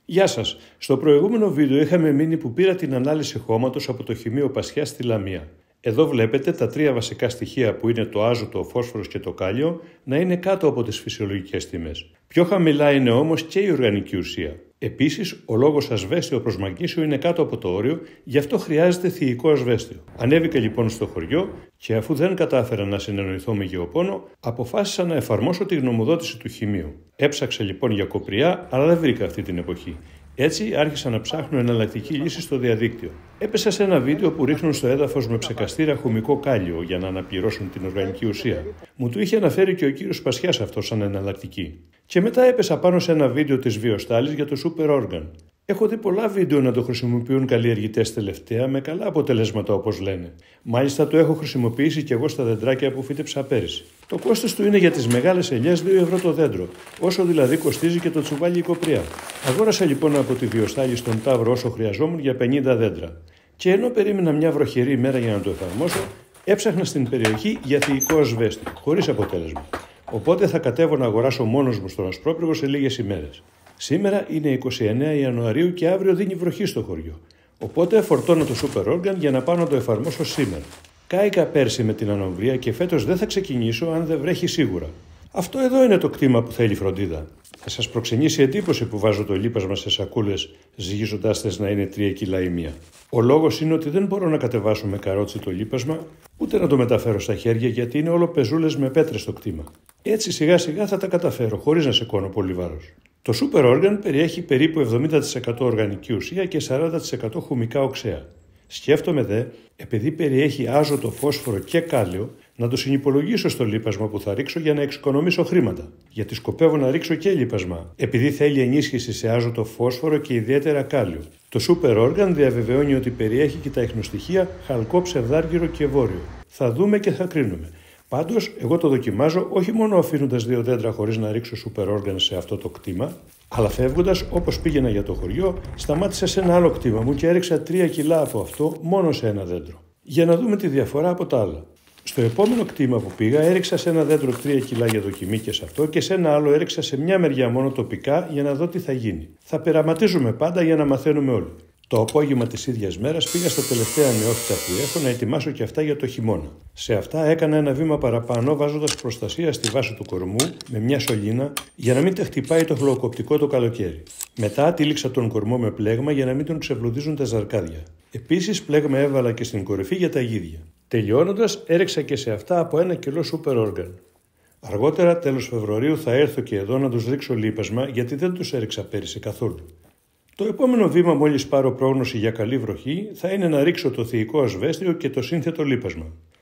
Γεια σας. Στο προηγούμενο βίντεο είχαμε μείνει που πήρα την ανάλυση χώματος από το Χημείο Πασιάς στη Λαμία. Εδώ βλέπετε τα τρία βασικά στοιχεία που είναι το άζωτο, ο φόσφορος και το κάλιο να είναι κάτω από τις φυσιολογικές τιμές. Πιο χαμηλά είναι όμως και η οργανική ουσία. Επίσης, ο λόγος ασβέστιο προς μαγνήσιο είναι κάτω από το όριο, γι' αυτό χρειάζεται θηϊκό ασβέστιο. Ανέβηκα λοιπόν στο χωριό και αφού δεν κατάφερα να συνεννοηθώ με γεωπόνο, αποφάσισα να εφαρμόσω τη γνωμοδότηση του Χημείου. Έψαξα λοιπόν για κοπριά, αλλά δεν βρήκα αυτή την εποχή. Έτσι άρχισα να ψάχνω εναλλακτική λύση στο διαδίκτυο. Έπεσα σε ένα βίντεο που ρίχνουν στο έδαφος με ψεκαστήρα χουμικό κάλιο για να αναπληρώσουν την οργανική ουσία. Μου το είχε αναφέρει και ο κύριος Πασιάς αυτό σαν εναλλακτική. Και μετά έπεσα πάνω σε ένα βίντεο της Βιοστάλης για το Super Organ. Έχω δει πολλά βίντεο να το χρησιμοποιούν καλλιεργητές τελευταία με καλά αποτελέσματα όπως λένε. Μάλιστα το έχω χρησιμοποιήσει και εγώ στα δεντράκια που φύτεψα πέρυσι. Το κόστος του είναι για τις μεγάλες ελιές 2 ευρώ το δέντρο, όσο δηλαδή κοστίζει και το τσουβάλι η κοπριά. Αγόρασα λοιπόν από τη Βιοστάλη στον Ταύρο όσο χρειαζόμουν για 50 δέντρα. Και ενώ περίμενα μια βροχερή ημέρα για να το εφαρμόσω, έψαχνα στην περιοχή για θηϊκό ασβέστιο, χωρίς αποτέλεσμα. Οπότε θα κατέβω να αγοράσω μόνος μου στον Ασπρόπυργο σε λίγες ημέρες. Σήμερα είναι 29 Ιανουαρίου και αύριο δίνει βροχή στο χωριό. Οπότε φορτώνω το Super Organ για να πάω να το εφαρμόσω σήμερα. Κάηκα πέρσι με την ανομβρία και φέτος δεν θα ξεκινήσω αν δεν βρέχει σίγουρα. Αυτό εδώ είναι το κτήμα που θέλει φροντίδα. Θα σας προξενήσει εντύπωση που βάζω το λίπασμα σε σακούλες, ζυγίζοντάς τες να είναι 3 κιλά η μία. Ο λόγος είναι ότι δεν μπορώ να κατεβάσω με καρότσι το λίπασμα, ούτε να το μεταφέρω στα χέρια γιατί είναι όλο πεζούλες με πέτρες στο κτήμα. Έτσι σιγά σιγά θα τα καταφέρω χωρίς να σηκώνω πολύ βάρος. Το Super Organ περιέχει περίπου 70% οργανική ουσία και 40% χουμικά οξέα. Σκέφτομαι δε, επειδή περιέχει άζωτο, φόσφορο και κάλιο, να το συνυπολογίσω στο λίπασμα που θα ρίξω για να εξοικονομήσω χρήματα. Γιατί σκοπεύω να ρίξω και λίπασμα, επειδή θέλει ενίσχυση σε άζωτο, φόσφορο και ιδιαίτερα κάλιο. Το Super Organ διαβεβαιώνει ότι περιέχει και τα ιχνοστοιχεία χαλκό, ψευδάργυρο και βόρειο. Θα δούμε και θα κρίνουμε. Πάντως, εγώ το δοκιμάζω όχι μόνο αφήνοντας 2 δέντρα χωρίς να ρίξω Super Organ σε αυτό το κτήμα, αλλά φεύγοντας, όπως πήγαινα για το χωριό, σταμάτησα σε ένα άλλο κτήμα μου και έριξα 3 κιλά από αυτό μόνο σε ένα δέντρο. Για να δούμε τη διαφορά από τα άλλα. Στο επόμενο κτήμα που πήγα, έριξα σε ένα δέντρο 3 κιλά για δοκιμή και σε αυτό και σε ένα άλλο έριξα σε μια μεριά μόνο τοπικά για να δω τι θα γίνει. Θα πειραματίζουμε πάντα για να μαθαίνουμε όλοι. Το απόγευμα της ίδιας μέρας πήγα στα τελευταία νεόφυτα που έχω να ετοιμάσω και αυτά για το χειμώνα. Σε αυτά έκανα ένα βήμα παραπάνω βάζοντας προστασία στη βάση του κορμού με μια σωλήνα για να μην τα χτυπάει το χλωοκοπτικό το καλοκαίρι. Μετά τύλιξα τον κορμό με πλέγμα για να μην τον ξεβλουδίζουν τα ζαρκάδια. Επίσης πλέγμα έβαλα και στην κορυφή για τα γίδια. Τελειώνοντας έριξα και σε αυτά από 1 κιλό Super Organ. Αργότερα τέλος Φεβρουαρίου θα έρθω και εδώ να τους ρίξω λίπασμα γιατί δεν τους έριξα πέρυσι καθόλου. Το επόμενο βήμα μόλις πάρω πρόγνωση για καλή βροχή θα είναι να ρίξω το θηϊκό ασβέστιο και το σύνθετο λίπασμα.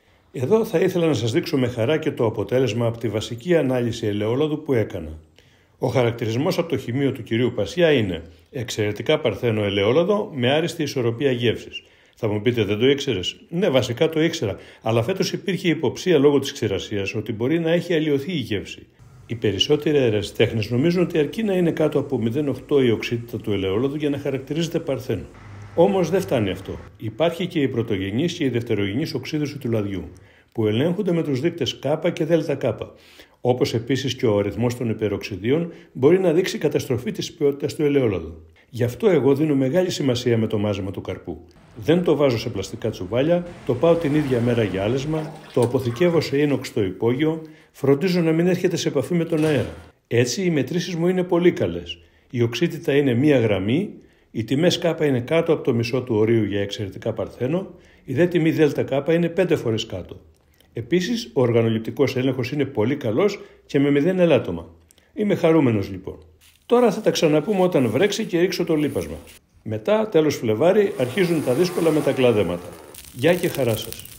Εδώ θα ήθελα να σας δείξω με χαρά και το αποτέλεσμα από τη βασική ανάλυση ελαιόλαδου που έκανα. Ο χαρακτηρισμός από το Χημείο του κυρίου Πασιά είναι εξαιρετικά παρθένο ελαιόλαδο με άριστη ισορροπία γεύσης. Θα μου πείτε, δεν το ήξερες? Ναι, βασικά το ήξερα, αλλά φέτος υπήρχε υποψία λόγω της ξηρασίας ότι μπορεί να έχει αλλοιωθεί η γεύση. Οι περισσότεροι αερασιτέχνες νομίζουν ότι αρκεί να είναι κάτω από 0,8 η οξύτητα του ελαιόλαδου για να χαρακτηρίζεται παρθένο. Όμως δεν φτάνει αυτό. Υπάρχει και η πρωτογενής και η δευτερογενής οξύδωση του λαδιού, που ελέγχονται με τους δείκτες K και ΔΚ. Όπως επίσης και ο αριθμός των υπεροξιδίων μπορεί να δείξει καταστροφή της ποιότητας του ελαιόλαδου. Γι' αυτό εγώ δίνω μεγάλη σημασία με το μάζεμα του καρπού. Δεν το βάζω σε πλαστικά τσουβάλια, το πάω την ίδια μέρα για άλεσμα, το αποθηκεύω σε ίνοξ στο υπόγειο, φροντίζω να μην έρχεται σε επαφή με τον αέρα. Έτσι οι μετρήσεις μου είναι πολύ καλές. Η οξύτητα είναι 1 γραμμή, οι τιμές K είναι κάτω από το μισό του ορίου για εξαιρετικά παρθένο, η δε τιμή ΔΚ είναι 5 φορές κάτω. Επίσης, ο οργανοληπτικός έλεγχος είναι πολύ καλός και με 0 ελάττωμα. Είμαι χαρούμενος λοιπόν. Τώρα θα τα ξαναπούμε όταν βρέξει και ρίξω το λίπασμα. Μετά, τέλος Φλεβάρι, αρχίζουν τα δύσκολα με τα κλαδέματα. Γεια και χαρά σας.